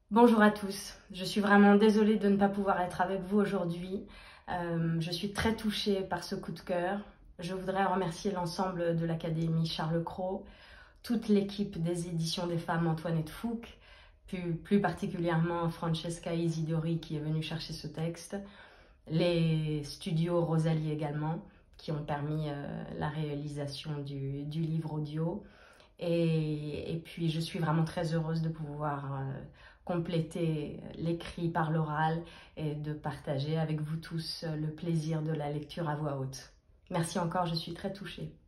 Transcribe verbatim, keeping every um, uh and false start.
Bonjour à tous, je suis vraiment désolée de ne pas pouvoir être avec vous aujourd'hui. Euh, je suis très touchée par ce coup de cœur. Je voudrais remercier l'ensemble de l'Académie Charles Cros, toute l'équipe des éditions des femmes Antoinette Fouque, plus, plus particulièrement Francesca Isidori qui est venue chercher ce texte, les studios Rosalie également, qui ont permis euh, la réalisation du, du livre audio. Et, et puis je suis vraiment très heureuse de pouvoir euh, compléter l'écrit par l'oral et de partager avec vous tous le plaisir de la lecture à voix haute. Merci encore, je suis très touchée.